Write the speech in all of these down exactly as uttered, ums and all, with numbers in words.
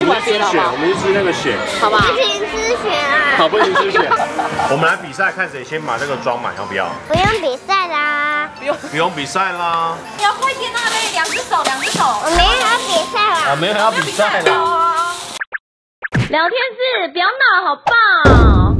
不玩别的好不好？ 我们是吃那个血， 好吧？ 不行吃血啊！ 好，不行吃血。我们来比赛，看谁先把这个装满，要不要？ 不用比赛啦， 不用， 不用比赛啦。 你要快点啊，嘞！两只手，两只手。 我没有要比赛啦。 啊，没有要比赛啦。 聊天室，不要闹，好棒！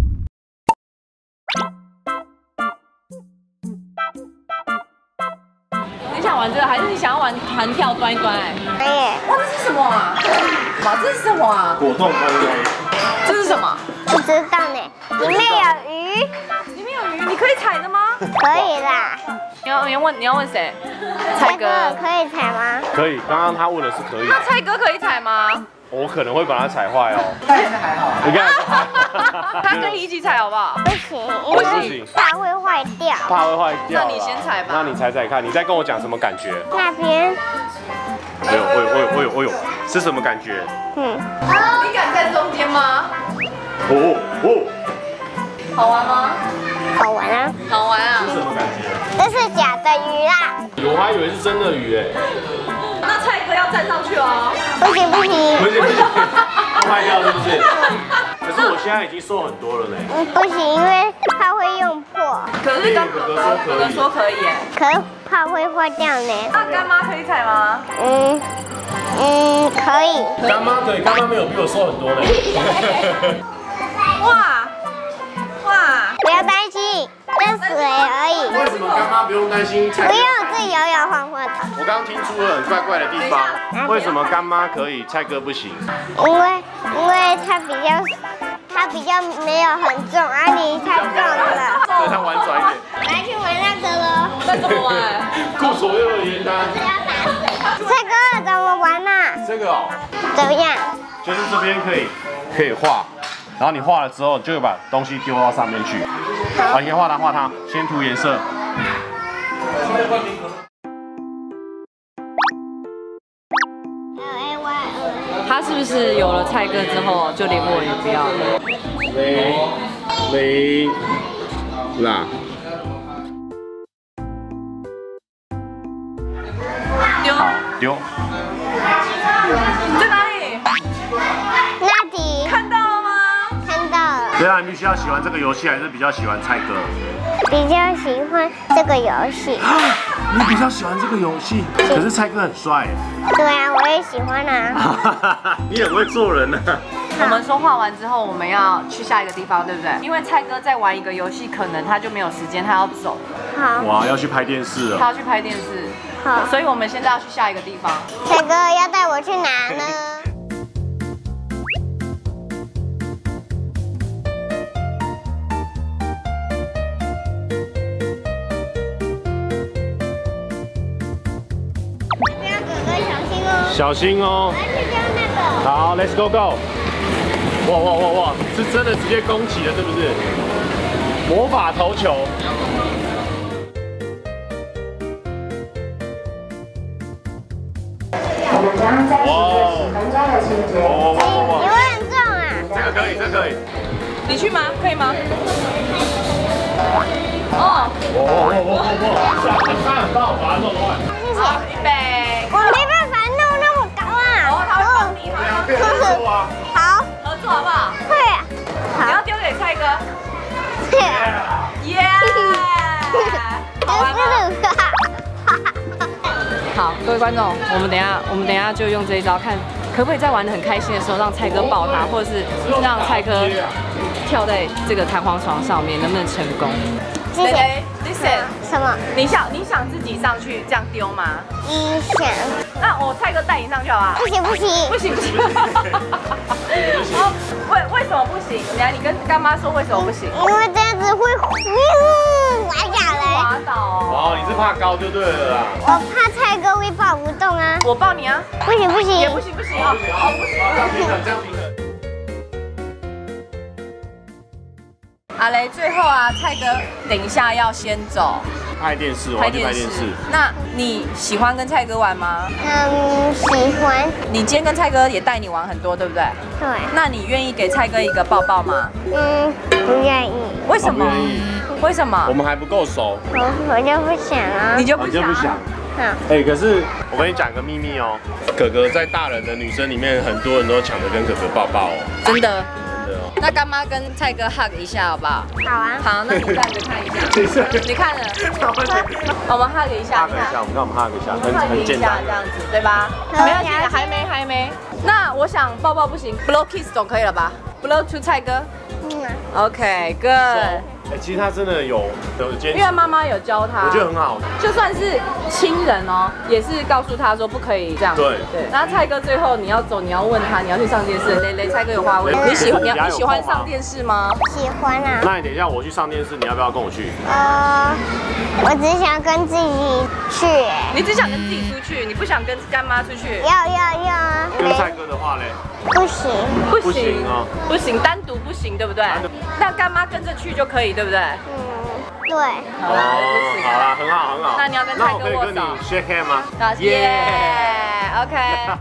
你想玩这个，还是你想要玩弹跳端一端？哎， 可以。 哇，这是什么啊？哇，这是什么啊？ 果冻端一端。 这是什么？ 不知道呢，里面有鱼。 里面有鱼，你可以踩的吗？ 可以啦。 你要你要问你要问谁？蔡哥可以踩吗？ 可以，刚刚他问的是可以。 那蔡哥可以踩吗？ 我可能会把它踩坏哦。 但是还好。 你看， 他跟你一起踩好不好？ 不行，因为怕会坏掉。 怕会坏掉。 那你先踩吧。 那你踩踩看，你再跟我讲什么感觉？ 那边。 哎呦，哎呦，哎呦，哎呦，哎呦，是什么感觉？ 嗯。 你敢在中间吗？ 哦哦。 好玩吗？ 好玩啊！ 好玩啊！ 是什么感觉？ 这是假的鱼啦。 我还以为是真的鱼哎。 那蔡哥要站上去哦。 不行不行。 不行不行，坏掉是不是？可是我现在已经瘦很多了呢。 嗯，不行，因为怕会用破。 可是刚哥哥哥哥说可以耶。 可是怕会坏掉呢。 那干妈可以踩吗？ 嗯嗯，可以。 干妈可以，干妈没有比我瘦很多呢。 哇哇！ 不要担心，这水而已。 为什么干妈不用担心？ 不用自己摇摇晃晃的。 我刚刚听出了很怪怪的地方。为什么干妈可以，蔡哥不行？ 因为因为它比较它比较没有很重，啊你太重了。 所以它婉转一点。 来去玩那个喽。 那怎么玩？ 顾左右而言他。 这个怎么玩呢？ 这个哦， 怎么样？ 就是这边可以可以画，然后你画了之后，就会把东西丢到上面去。好，你先画它画它，先涂颜色。 他是不是有了蔡哥之后，就连我也不要了？ 没没啦。 丢丢。 你在哪里？ 那底看到了吗？ 看到了。 对啊，你比较喜欢这个游戏，还是比较喜欢蔡哥？ 比较喜欢这个游戏。 你比较喜欢这个游戏，可是蔡哥很帅。 对啊，我也喜欢啊。 你很会做人啊。 我们说画完之后，我们要去下一个地方，对不对？因为蔡哥在玩一个游戏，可能他就没有时间，他要走了。 好。 哇，要去拍电视了。 他要去拍电视。 好。 所以我们现在要去下一个地方。 蔡哥要带我去哪呢？ 小心哦！ 来去丢那个。 好 ，Let's go go！ 哇哇哇哇，是真的直接攻击了，是不是？魔法投球。哇哦！哇哇哇哇！ 你会很重啊。 这个可以，这个可以。 你去吗？可以吗？哦。 哇哇哇哇哇！他很棒，把它弄乱。 谢谢。 预备。 我没办法弄那么高啊。 哦，他会帮你，他会帮你。 做啊。 好。 合作好不好？ 会。 你要丢给蔡哥。耶！好玩吗？好，各位观众，我们等一下，我们等一下就用这一招，看可不可以在玩得很开心的时候，让蔡哥抱他，或者是让蔡哥跳在这个弹簧床上面，能不能成功？ 谢谢。 Listen， 什么？ 你想你想自己上去这样丢吗？ 你想？ 那我蔡哥带你上去好不好？ 不行不行不行不行。哦，为为什么不行？来，你跟干妈说为什么不行？ 因为这样子会滑下来。 滑倒哦。 哦，你是怕高就对了啦。 我怕蔡哥会抱不动啊。 我抱你啊。 不行不行。 也不行不行哦。哦不行。 这样平衡，这样平衡。 阿雷，最后啊，蔡哥等一下要先走， 拍电视，我要去拍电视。 那你喜欢跟蔡哥玩吗？ 嗯，喜欢。 你今天跟蔡哥也带你玩很多，对不对？ 对。 那你愿意给蔡哥一个抱抱吗？ 嗯，不愿意。 为什么？为什么？ 我们还不够熟。 我我就不想啊。 你就不想？ 不想。 好。 哎，可是我跟你讲个秘密哦，哥哥在大人的女生里面，很多人都抢着跟哥哥抱抱哦。 真的。 真的哦。 那干妈跟蔡哥 hug 一下好不好？ 好啊。 好，那你站着看一下。你看了？我们 hug 一下。 hug 一下，我们看我们 hug 一下，很 hug 很一简单下这样子，对吧？没关系，还没还没。那我想抱抱不行 ，blow kiss 总可以了吧 ？blow to 蔡哥。嗯。OK，good。 哎，其实他真的有有坚持， 因为妈妈有教他， 我觉得很好。 就算是亲人哦，也是告诉他说不可以这样。 对对。那蔡哥最后你要走，你要问他，你要去上电视。雷雷，蔡哥有话问。你喜欢你你喜欢上电视吗？ 喜欢啊。 那你等一下我去上电视，你要不要跟我去？ 呃，我只想跟自己去。 你只想跟自己出去，你不想跟干妈出去？ 要要要啊。 跟蔡哥的话嘞？ 不行。 不行哦， 不行，单独不行，对不对？那干妈跟着去就可以，对不对？ 嗯，对。 好啦，不行。 好啦，很好很好。 那你要跟蔡哥握手？ 那我可以跟你 shake hand 吗？ 耶 ，OK。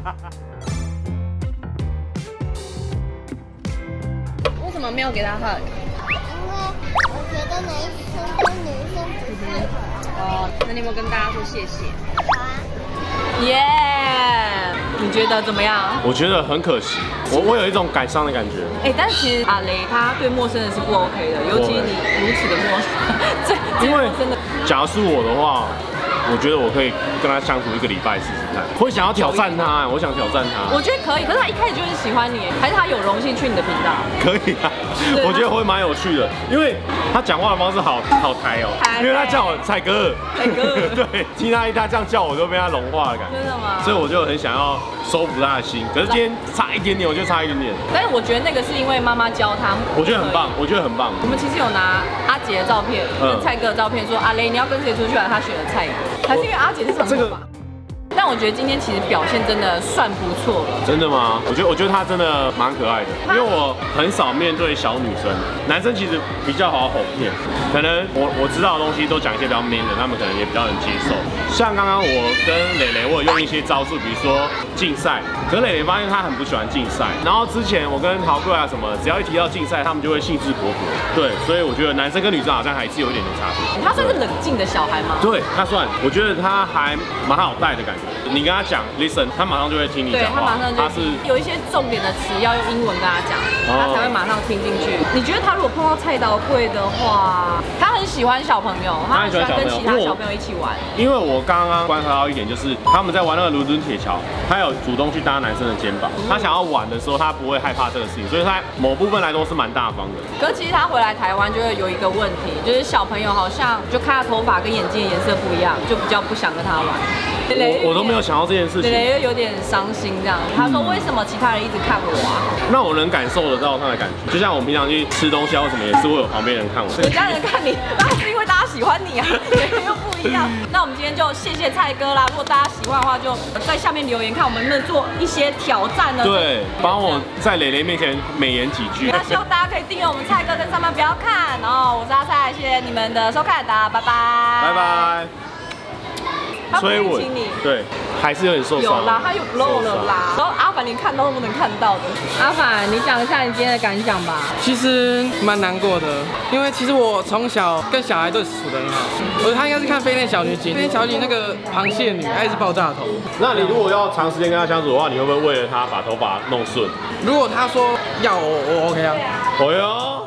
为什么没有给他 hug？ 因为我觉得男生跟女生不适合。 哦，那你有没有跟大家说谢谢？ 好啊。 耶！你觉得怎么样？ 我觉得很可惜，我我有一种感伤的感觉。 哎，但其实阿雷他对陌生人是不 OK 的，尤其你如此的陌生，最最陌生的。 假如是我的话，我觉得我可以跟他相处一个礼拜试试看，会想要挑战他，我想挑战他。 我觉得可以，可是他一开始就很喜欢你，还是他有荣幸去你的频道？ 可以啊，我觉得会蛮有趣的，因为他讲话的方式好好台哦，因为他叫我蔡哥， 蔡哥， 对，听他一他这样叫我，都被他融化的感觉。 真的吗？ 所以我就很想要收服他的心，可是今天差一点点，我就差一点点。 但是我觉得那个是因为妈妈教他， 我觉得很棒，我觉得很棒。 我们其实有拿阿杰的照片跟蔡哥的照片，说阿雷你要跟谁出去玩，他选了蔡哥，还是因为阿杰是长头发。但我觉得今天其实表现真的算不错了。真的吗？我觉得我觉得他真的蛮可爱的，因为我很少面对小女生，男生其实比较好哄骗，可能我我知道的东西都讲一些比较 man 的，他们可能也比较能接受。像刚刚我跟蕾蕾，我有用一些招数，比如说竞赛，可是蕾蕾发现她很不喜欢竞赛，然后之前我跟陶贵啊什么，只要一提到竞赛，他们就会兴致勃勃。对，所以我觉得男生跟女生好像还是有一点点差别。 他算是冷静的小孩吗？ 对，他算，我觉得他还蛮好带的感觉。你跟他讲 listen， 他马上就会听你讲话。 对，他马上就他是有一些重点的词要用英文跟他讲，他才会马上听进去。你觉得他如果碰到蔡导贵的话，他很喜欢小朋友，他很喜欢跟其他小朋友一起玩。 因为我刚刚观察到一点，就是他们在玩那个伦敦铁桥，他有主动去搭男生的肩膀。他想要玩的时候，他不会害怕这个事情，所以他某部分来说是蛮大方的。 可是其实他回来台湾就会有一个问题，就是小朋友好像就看他头发跟眼睛的颜色不一样，就比较不想跟他玩。 我我都没有想到这件事情， 蕾蕾又有点伤心这样。他说为什么其他人一直看我啊？ 那我能感受得到他的感觉，就像我们平常去吃东西啊，或什么也是会有旁边人看我。 人家人看你，那是因为大家喜欢你啊，又不一样。那我们今天就谢谢蔡哥啦。如果大家喜欢的话，就在下面留言，看我们能不能做一些挑战呢？对， 帮我在蕾蕾面前美言几句。 那希望大家可以订阅我们蔡哥跟上班不要看。然后我是阿蔡，谢谢你们的收看，大家拜拜。拜拜。 催吻，对，还是有点受伤。 有啦，他有漏了啦。然后阿凡连看到都不能看到的。阿凡，你讲一下你今天的感想吧。 其实蛮难过的，因为其实我从小跟小孩都处得很好。我觉得他应该是看《飞天小女警》，飞天小女警那个螃蟹女，她一直爆炸头。 那你如果要长时间跟他相处的话，你会不会为了他把头发弄顺？ 如果他说要我，我 OK 啊。 哦哟。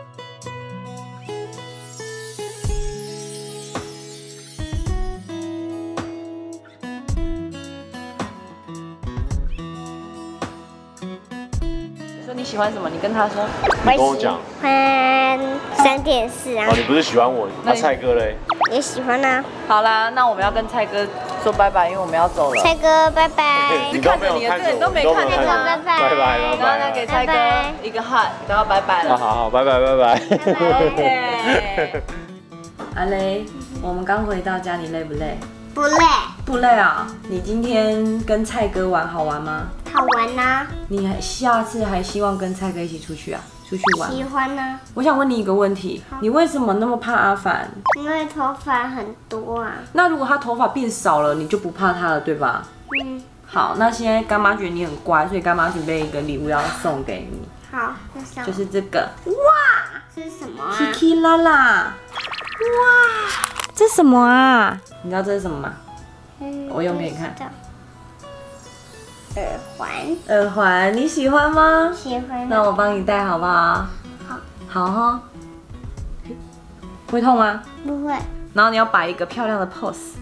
你喜欢什么？你跟他说。 你跟我讲。 喜欢三点四啊。 哦，你不是喜欢我？那蔡哥嘞？ 也喜欢啊。 好啦，那我们要跟蔡哥说拜拜，因为我们要走了。 蔡哥，拜拜。 你看着你的这个你都没看见他。 拜拜。 拜拜。 然后呢，给蔡哥一个 hug， 然后拜拜了。 好好，拜拜拜拜。 OK。阿雷，我们刚回到家，你累不累？ 不累。 不累啊？你今天跟蔡哥玩好玩吗？ 好玩啊！ 你还下次还希望跟蔡哥一起出去啊？出去玩？ 喜欢啊！ 我想问你一个问题，你为什么那么怕阿凡？ 因为头发很多啊。 那如果他头发变少了，你就不怕他了，对吧？嗯。好，那现在干妈觉得你很乖，所以干妈准备一个礼物要送给你。 好，那送。 就是这个。 哇！这是什么啊 ？Kiki 啦啦。哇！这什么啊？你知道这是什么吗？ 嗯， 我用给你看。 耳环， 耳环你喜欢吗？ 喜欢。 那我帮你戴好不好？ 好， 好哈。会痛吗？ 不会。 然后你要摆一个漂亮的 pose。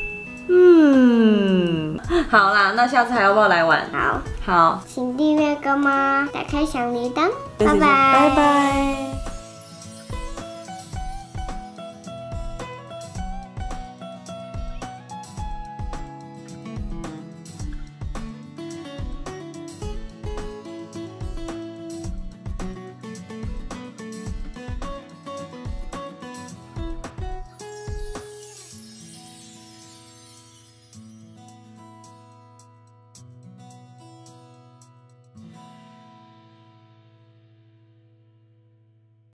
嗯，好啦，那下次还要不要来玩？ 好， 好， 请订阅干妈，打开小铃铛，拜拜， 拜拜。